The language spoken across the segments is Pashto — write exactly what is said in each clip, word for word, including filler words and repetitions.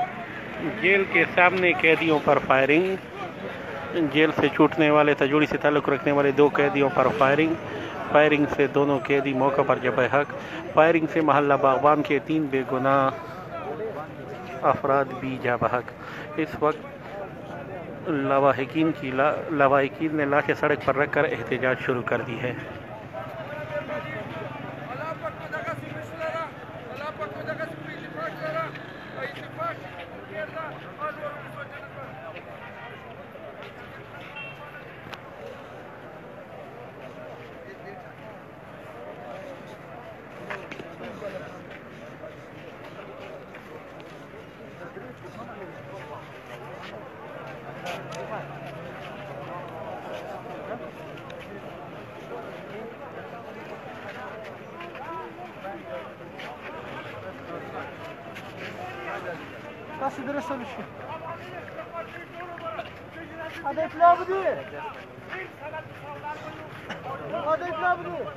जेल के सामने कैदियों पर फायरिंग। जेल से छूटने वाले तजोड़ी से ताल्लुक़ रखने वाले दो कैदियों पर फायरिंग। फायरिंग से दोनों कैदी मौका पर जबे हक। फायरिंग से महल्ला बागबान के तीन बेगुनाह अफराद भी जा बहक। इस वक्त लवाहिकीन की ला, लवाहिकीन ने लाशें सड़क पर रखकर एहतजाज शुरू कर दी है। Nasıl درس oluşuyor? Hadi iflah bu değil. Hadi iflah bu değil.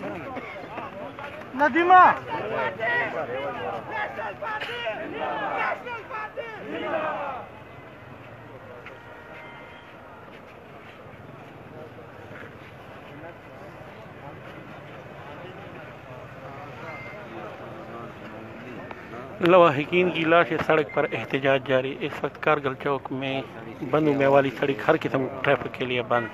Nadima. National Party. National Party. लवाहिकीन की लाशें सड़क पर एहतजाज जारी। इस वक्त कारगिल चौक में बंद होने वाली सड़क हर किस्म ट्रैफिक के लिए बंद।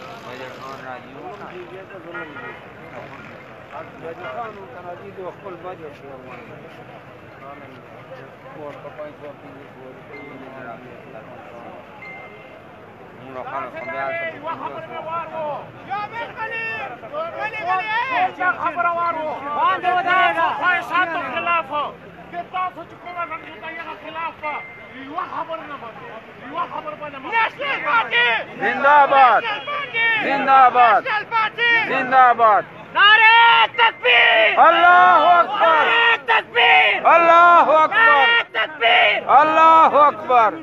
जिंदाबाद जिंदाबाद जिंदाबाद। नारे तकबीर, अल्लाहु अकबर, नारे तकबीर, अल्लाहु अकबर, नारे तकबीर, अल्लाहु अकबर।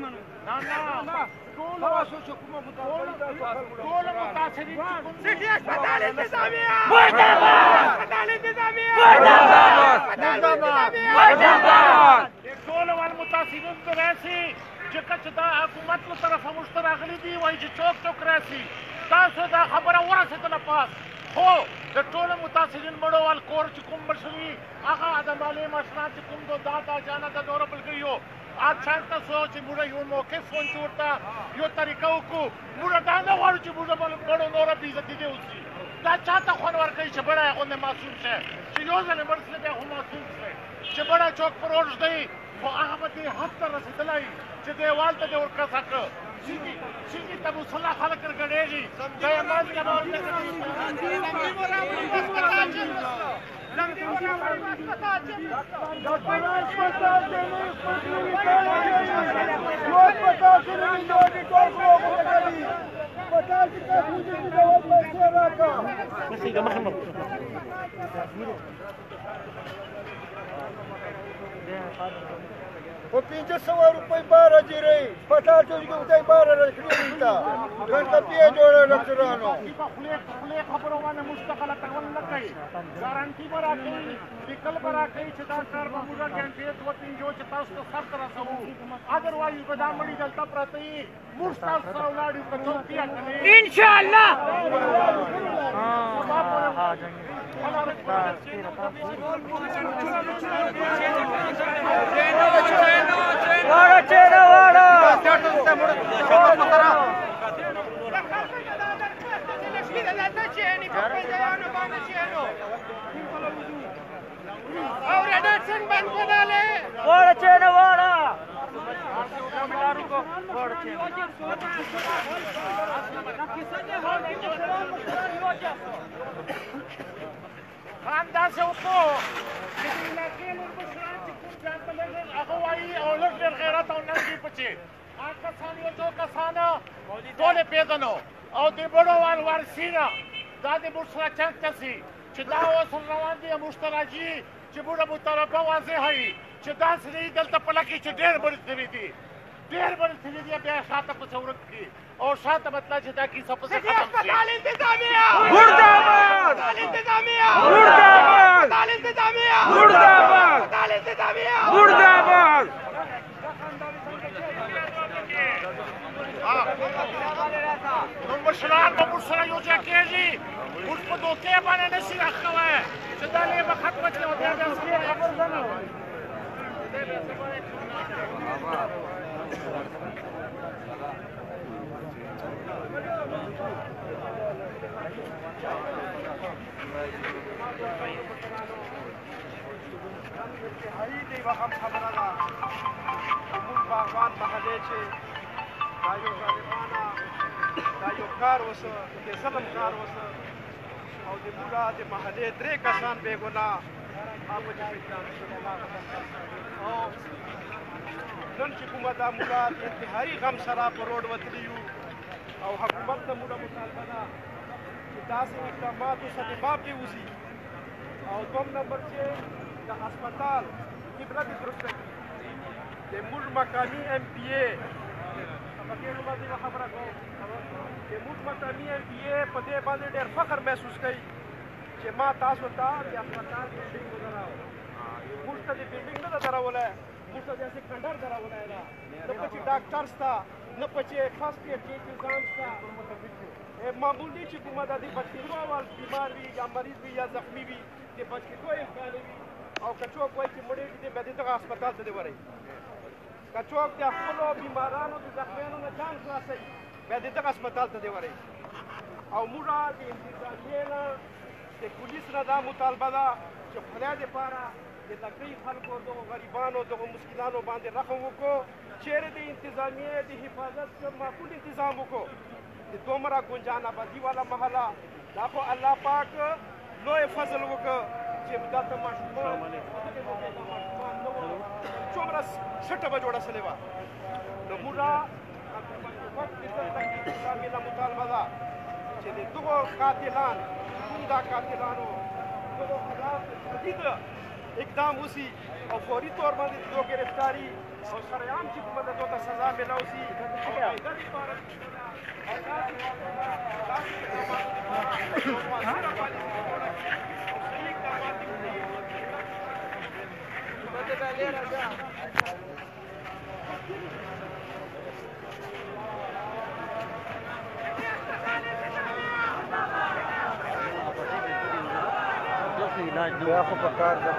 सिटी अस्पताल इंतजामिया मुर्दाबाद, अस्पताल इंतजामिया मुर्दाबाद, मुर्दाबाद, मुर्दाबाद। टोल वाल मुतासिबन तो वैसी जो कचदा हुकूमत की तरफ मुश्तरागली दी वही जो चौक चौक रहसी तासो दा खबर वरा से तला पास हो द टोल मुतासिबन मड़ो वाल कोर चुकुम बरसवी आगा आदमाले मसना चुकुम दो दादा जाना दा दौर बल गयो आज शांत सोच मुड़ा यो मौके फोन चोरता यो तरीका को मुड़ा दाना वाल जो मुड़ा बल बड़ो नोरा बेइज्जती दे उसकी दा चाहता खोन वार कई से बड़ा है ओने मासूम से चियोज ने बरसले बे हो मासूम से जे बड़ा चौक पर ओर्स दई वो अहमदी हक तर रसलाई जे देवाल ते और का सक सीधी सीधी तब सलाह खाल कर गड़ेगी दया मान के बारे में वो पीछे सवा रुपये बारह जी रही पता चल गया उधर बारह रख रही था घंटा पिए जोड़ा रख रहा हूँ खुले खुले खबरों वाले मुस्तकल तकवन लग गई गारंटी पर आ गई विकल्प पर आ गई चिताकार बमुरा घंटे दो तीन जो चिता उसको सब तरह से हो अदरवाइज गोदाम मड़ी जलता प्रति मुस्ताफ सौलाड़ी को चौकिया करें इंशाअल्लाह। हां वाड़ा चेहरा वाड़ा वाड़ा चेहरा वाड़ा खानदान से उसको अगवाई और लड़के गैरत और नंगी पचे आज का सानियो जो का साना तोले पेदनो और दिबड़ो वाल वार सीना दादी मुर्सला चंद तसी चिदाओ सलवांदी मुश्तराजी चिबुड़ा मुतरबा वाजे हई चिदा सरी दलता पलकी चिडेर बड़ी थी थी डेर बड़ी थी थी बे सात को सौरत की और सात मतलब चिदा की सब से खत्म अस्पताल इंतजामिया मुर्दाबाद, अस्पताल इंतजामिया मुर्दाबाद, अस्पताल इंतजामिया मुर्दाबाद, अस्पताल इंतजामिया मुर्दाबाद। هایی دی وقم خبره ده موږ باغوان محلې چې دا یو ظالمانه دا یو کار وسه د ظلم کار وسه او د موږ د محلې درې کسان بې ګناه هغه چې اعدام شوي او نن چې کومه دا موږ د انتهایي غم سره په روډ وتلي یو او حکومت نه موږ مطالبه ده چې داسې اقداماتو سره باب دې وشي او دوم نمبر چې د هسپتال قبله دې درسته کړي د موږ مقامي ایم پي اے په دې باندې خبره کوم د موږ مقامي ایم پي اے په دې باندې ډېر فخر محسوس کوي چې ما تاسو ته د هسپتال بلډینګ ودراو موږ ته د بلډینګ نه ده دراولی موږ ته داسې کنډر دراولی ده نه پکې ډاکټر شته نه پکې فرسټ ایډ انتظام شته معمولی چې کومه د دې بچکېدو اول بیمار وي یا مریض وي یا زخمي وي د بچکېدو امکان وي او که څوک وایي چې مړېږي دی بیا دې دغه هسپتال ته دې ورئ که څوک د خپلو بیمارانو د زخمیانو نه ځان خلاصوي بیا دې دغه هسپتال ته دې ورئ او موږ د انتظامیې نه د پولیس نه دا مطالبه ده چې خدای دپاره د تکلیف خلکو دغو غریبانو دغو مسکینانو باندې رحم وکړو چیرې د انتظامیې د حفاظت معقول انتظام وکړو د دومره ګنجان آبادي والا محله دا خو الله پاک لوی فضل وکړه چې دلته ماشومان څومره ښه ټبه جوړه سوې وه نو موږ مطالبه ده چې د دغو قاتلان کوم دا قاتلانو دغو خلاف شدید اقدام وشي او فوري طور باندې د دوی ګرفتاري او سرعام چې کومه د دوی ته سزا میلاو شي او آینده لپاره بیا خو په کار ده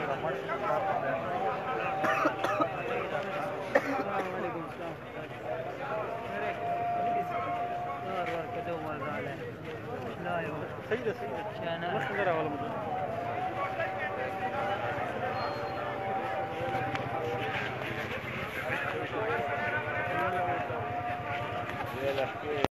صحیح ده صحیح ده مخکې نه راولم